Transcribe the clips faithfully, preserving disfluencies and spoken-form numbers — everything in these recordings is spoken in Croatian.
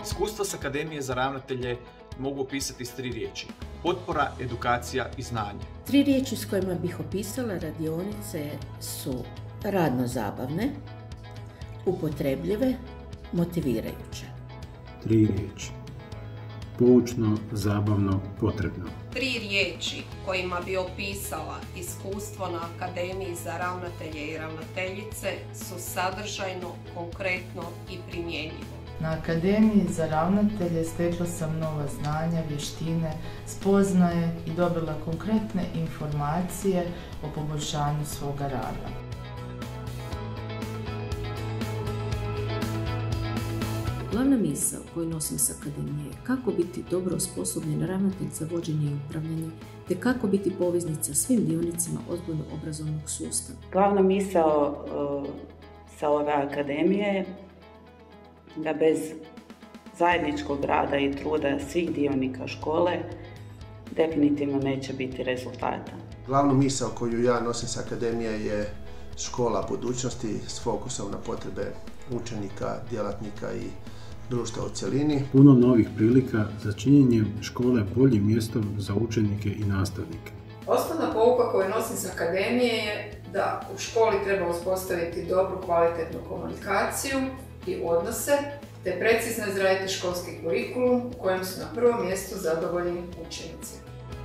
Iskustva s Akademije za ravnatelje mogu opisati s tri riječi. Potpora, edukacija i znanje. Tri riječi s kojima bih opisala radionice su radno zabavne, upotrebljive, motivirajuće. Tri riječi. Poučno, zabavno, potrebno. Tri riječi kojima bi opisala iskustvo na Akademiji za ravnatelje i ravnateljice su sadržajno, konkretno i primjenjivo. Na Akademiji za ravnatelje stekla sam nova znanja, vještine, spoznaje i dobila konkretne informacije o poboljšanju svoga rada. Glavna misao koju nosim s Akademije je kako biti dobro osposobljen ravnatelj za vođenje i upravljanje, te kako biti poveznica svim dionicima odgojno-obrazovnog sustava. Glavna misao uh, sa ove Akademije je da bez zajedničkog rada i truda svih dionika škole definitivno neće biti rezultata. Glavnu misao koju ja nosim sa Akademije je škola budućnosti s fokusom na potrebe učenika, djelatnika i društva u cjelini. Puno novih prilika za činjenje škole boljim mjestom za učenike i nastavnike. Osnovna pouka koju nosim s Akademije je da u školi treba uspostaviti dobru, kvalitetnu komunikaciju i odnose, te precizno izraditi školski kurikulum u kojem su na prvom mjestu zadovoljni učenici.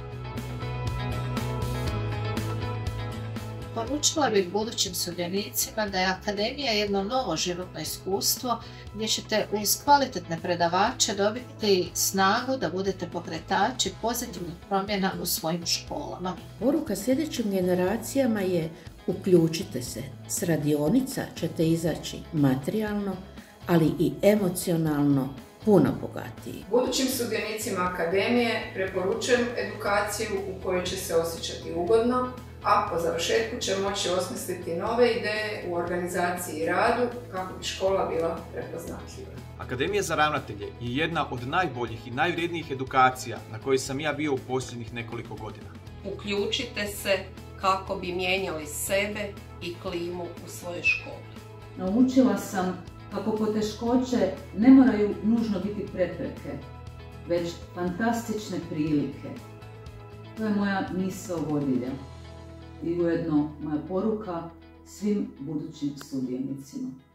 Poručila bih budućim sudionicima da je Akademija jedno novo životno iskustvo gdje ćete uz kvalitetne predavače dobiti snagu da budete pokretači pozitivnih promjena u svojim školama. Poruka sljedećim generacijama je: uključite se, s radionica ćete izaći materijalno, ali i emocionalno puno bogatiji. Budućim sudionicima Akademije preporučujem edukaciju u kojoj će se osjećati ugodno, a po završetku će moći osmisliti nove ideje u organizaciji i radu kako bi škola bila prepoznatljiva. Akademija za ravnatelje je jedna od najboljih i najvrijednijih edukacija na kojoj sam ja bio u posljednjih nekoliko godina. Uključite se kako bi mijenjali sebe i klimu u svojoj školi. Naučila sam kako poteškoće ne moraju nužno biti prepreke, već fantastične prilike. To je moja misao vodilja i ujedno moja poruka svim budućim sudionicima.